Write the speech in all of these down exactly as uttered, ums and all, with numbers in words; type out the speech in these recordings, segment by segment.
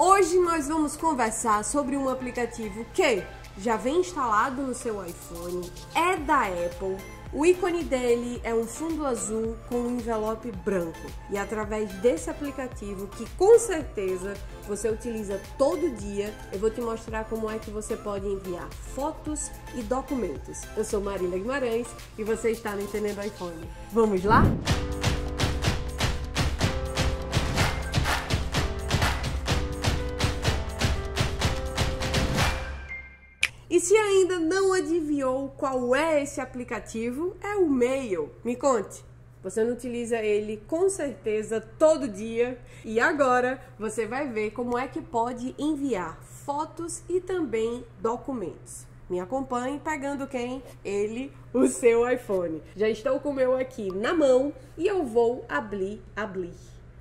Hoje nós vamos conversar sobre um aplicativo que já vem instalado no seu iPhone, é da Apple. O ícone dele é um fundo azul com um envelope branco. E através desse aplicativo, que com certeza você utiliza todo dia, eu vou te mostrar como é que você pode enviar fotos e documentos. Eu sou Marília Guimarães e você está no Entendendo iPhone. Vamos lá? E se ainda não adivinhou qual é esse aplicativo, é o Mail. Me conte, você não utiliza ele com certeza todo dia e agora você vai ver como é que pode enviar fotos e também documentos. Me acompanhe pegando quem? Ele, o seu iPhone. Já estou com o meu aqui na mão e eu vou abrir, abrir.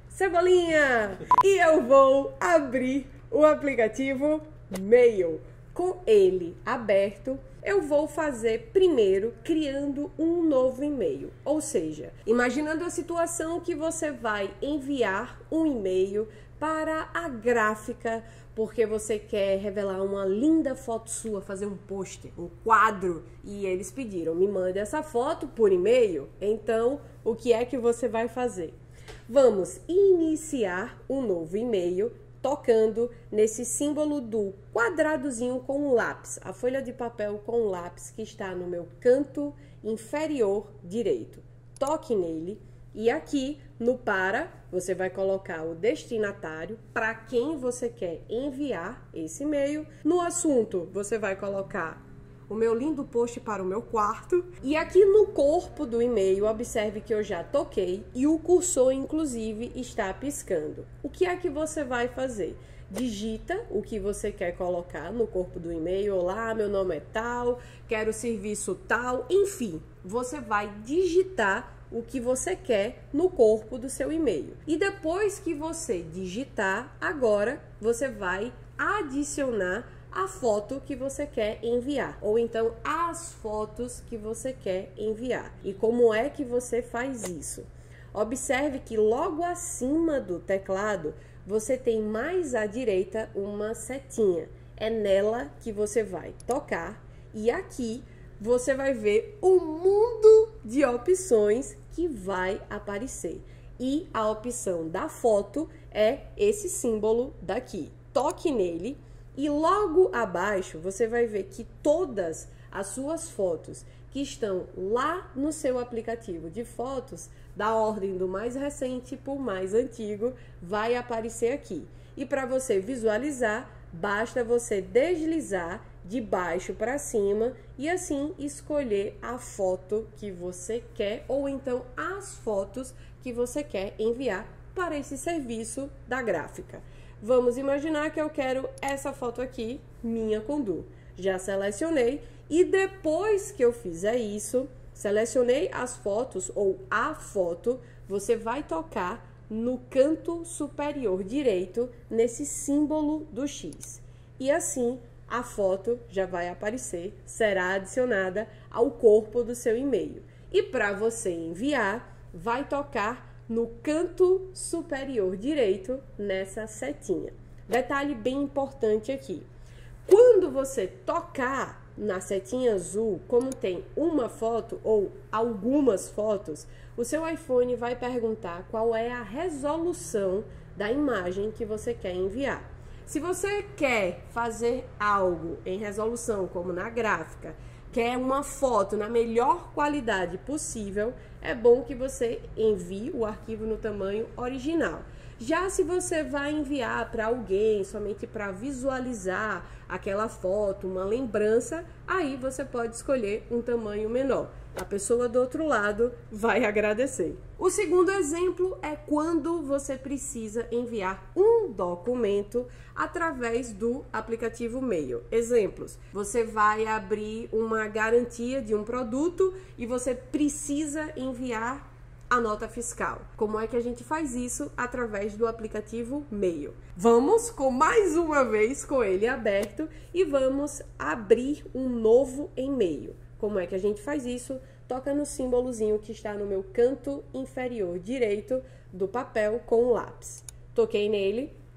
Cebolinha! E eu vou abrir o aplicativo Mail. Com ele aberto, eu vou fazer primeiro criando um novo e-mail. Ou seja, imaginando a situação que você vai enviar um e-mail para a gráfica, porque você quer revelar uma linda foto sua, fazer um pôster, um quadro, e eles pediram, me mande essa foto por e-mail. Então, o que é que você vai fazer? Vamos iniciar um novo e-mail tocando nesse símbolo do quadradozinho com um lápis, a folha de papel com um lápis que está no meu canto inferior direito. Toque nele e aqui no para, você vai colocar o destinatário para quem você quer enviar esse e-mail. No assunto, você vai colocar o meu lindo post para o meu quarto. E aqui no corpo do e-mail, observe que eu já toquei e o cursor, inclusive, está piscando. O que é que você vai fazer? Digita o que você quer colocar no corpo do e-mail. Olá, meu nome é tal, quero serviço tal, enfim. Você vai digitar o que você quer no corpo do seu e-mail. E depois que você digitar, agora você vai adicionar a foto que você quer enviar, ou então as fotos que você quer enviar. E como é que você faz isso? Observe que logo acima do teclado você tem mais à direita uma setinha. É nela que você vai tocar e aqui você vai ver um mundo de opções que vai aparecer. E a opção da foto é esse símbolo daqui. Toque nele. E logo abaixo você vai ver que todas as suas fotos que estão lá no seu aplicativo de fotos, da ordem do mais recente para o mais antigo, vai aparecer aqui. E para você visualizar, basta você deslizar de baixo para cima e assim escolher a foto que você quer ou então as fotos que você quer enviar para esse serviço da gráfica. Vamos imaginar que eu quero essa foto aqui, minha com Du. Já selecionei e depois que eu fizer isso, selecionei as fotos ou a foto, você vai tocar no canto superior direito, nesse símbolo do X. E assim a foto já vai aparecer, será adicionada ao corpo do seu e-mail. E para você enviar, vai tocar no canto superior direito, nessa setinha. Detalhe bem importante aqui. Quando você tocar na setinha azul, como tem uma foto ou algumas fotos, o seu iPhone vai perguntar qual é a resolução da imagem que você quer enviar. Se você quer fazer algo em resolução, como na gráfica, quer uma foto na melhor qualidade possível, é bom que você envie o arquivo no tamanho original. Já se você vai enviar para alguém somente para visualizar aquela foto, uma lembrança, aí você pode escolher um tamanho menor. A pessoa do outro lado vai agradecer. O segundo exemplo é quando você precisa enviar um documento através do aplicativo Mail. Exemplos: você vai abrir uma garantia de um produto e você precisa enviar a nota fiscal. Como é que a gente faz isso? Através do aplicativo Mail. Vamos com mais uma vez com ele aberto e vamos abrir um novo e-mail. Como é que a gente faz isso? Toca no símbolozinho que está no meu canto inferior direito do papel com o lápis. Toquei nele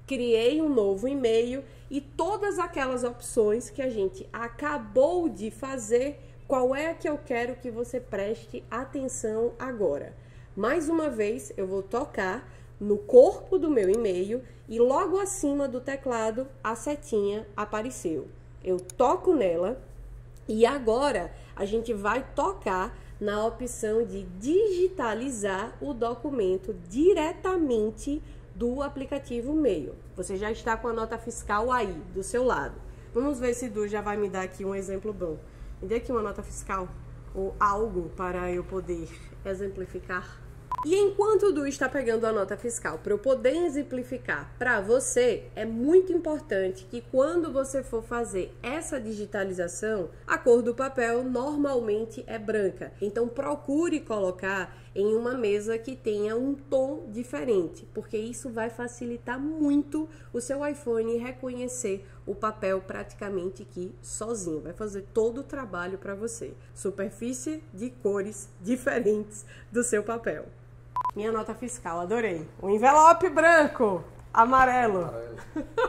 criei um novo e-mail e todas aquelas opções que a gente acabou de fazer, qual é a que eu quero que você preste atenção agora? Mais uma vez, eu vou tocar no corpo do meu e-mail e logo acima do teclado a setinha apareceu. Eu toco nela e agora a gente vai tocar na opção de digitalizar o documento diretamente do aplicativo Mail. Você já está com a nota fiscal aí, do seu lado. Vamos ver se Du já vai me dar aqui um exemplo bom. Me dê aqui uma nota fiscal ou algo para eu poder exemplificar. E enquanto o Du está pegando a nota fiscal para eu poder exemplificar para você, é muito importante que quando você for fazer essa digitalização, a cor do papel normalmente é branca. Então procure colocar em uma mesa que tenha um tom diferente, porque isso vai facilitar muito o seu iPhone reconhecer o papel praticamente aqui sozinho. Vai fazer todo o trabalho para você. Superfície de cores diferentes do seu papel. Minha nota fiscal, adorei. Um envelope branco, amarelo. amarelo.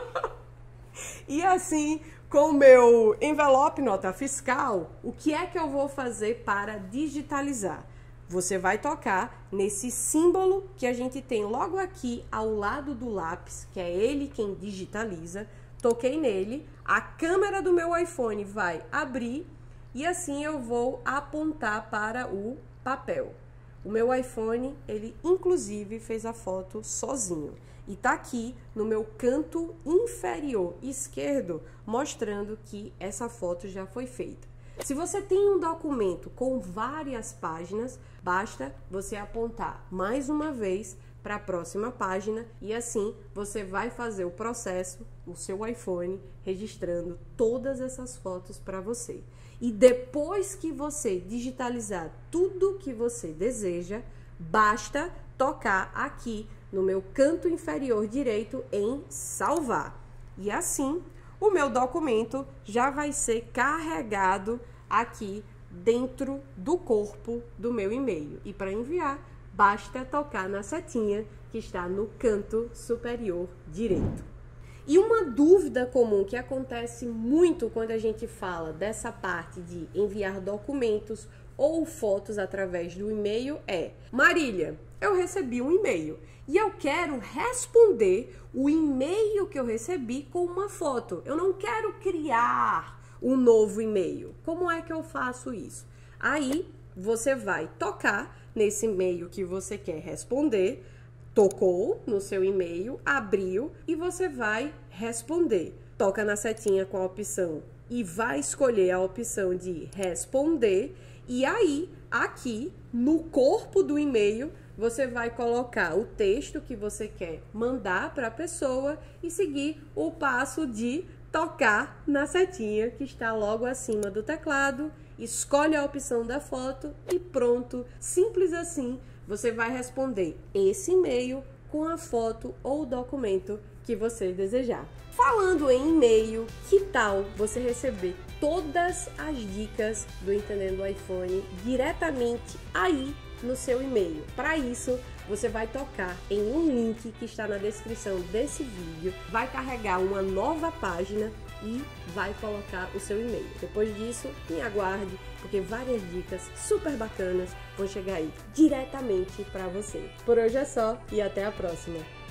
E assim, com o meu envelope nota fiscal, o que é que eu vou fazer para digitalizar? Você vai tocar nesse símbolo que a gente tem logo aqui ao lado do lápis, que é ele quem digitaliza. Toquei nele, a câmera do meu iPhone vai abrir e assim eu vou apontar para o papel. O meu iPhone, ele inclusive fez a foto sozinho. E tá aqui no meu canto inferior esquerdo, mostrando que essa foto já foi feita. Se você tem um documento com várias páginas, basta você apontar mais uma vez para a próxima página e assim você vai fazer o processo, o seu iPhone, registrando todas essas fotos para você. E depois que você digitalizar tudo que você deseja, basta tocar aqui no meu canto inferior direito em salvar. E assim, o meu documento já vai ser carregado aqui dentro do corpo do meu e-mail. E para enviar, basta tocar na setinha que está no canto superior direito. E uma dúvida comum que acontece muito quando a gente fala dessa parte de enviar documentos ou fotos através do e-mail é: Marília, eu recebi um e-mail e eu quero responder o e-mail que eu recebi com uma foto. Eu não quero criar um novo e-mail. Como é que eu faço isso? Aí você vai tocar nesse e-mail que você quer responder. Tocou no seu e-mail, abriu e você vai responder. Toca na setinha com a opção e vai escolher a opção de responder. E aí, aqui no corpo do e-mail, você vai colocar o texto que você quer mandar para a pessoa e seguir o passo de tocar na setinha que está logo acima do teclado. Escolhe a opção da foto e pronto, simples assim. Você vai responder esse e-mail com a foto ou documento que você desejar. Falando em e-mail, que tal você receber todas as dicas do Entendendo o iPhone diretamente aí no seu e-mail? Para isso, você vai tocar em um link que está na descrição desse vídeo, vai carregar uma nova página e vai colocar o seu e-mail. Depois disso, me aguarde, porque várias dicas super bacanas vão chegar aí diretamente para você. Por hoje é só e até a próxima!